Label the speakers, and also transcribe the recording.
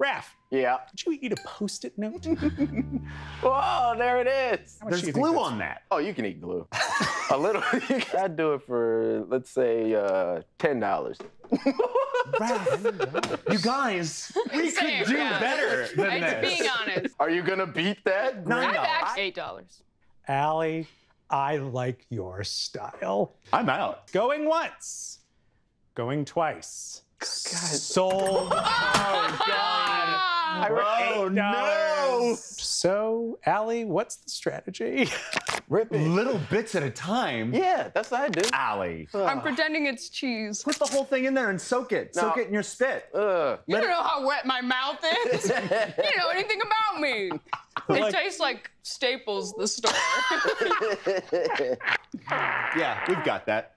Speaker 1: Raph,
Speaker 2: Yeah.
Speaker 1: did you eat a Post-it note?
Speaker 2: Whoa, there it is.
Speaker 1: How much do
Speaker 3: There's
Speaker 1: you think
Speaker 3: glue
Speaker 1: that's-
Speaker 3: on that.
Speaker 2: Oh, you can eat glue. A little. I'd do it for, let's say, $10.
Speaker 3: You guys, we could do better than
Speaker 4: It's
Speaker 3: this.
Speaker 4: being honest.
Speaker 2: Are you gonna beat that?
Speaker 3: $9.
Speaker 4: I've asked $8.
Speaker 1: Allie, I like your style.
Speaker 3: I'm out.
Speaker 1: Going once. Going twice. Sold.
Speaker 2: Oh God! I
Speaker 3: Oh,
Speaker 2: wrote
Speaker 3: no.
Speaker 1: So, Allie, what's the strategy?
Speaker 2: Rip it.
Speaker 3: Little bits at a time.
Speaker 2: Yeah, that's what I do.
Speaker 3: Allie,
Speaker 4: I'm pretending it's cheese.
Speaker 3: put the whole thing in there and soak it.
Speaker 2: No.
Speaker 3: Soak it in your spit.
Speaker 4: You don't know how wet my mouth is. You don't know anything about me. It
Speaker 1: Like-
Speaker 4: tastes like Staples, the store.
Speaker 3: Yeah, we've got that.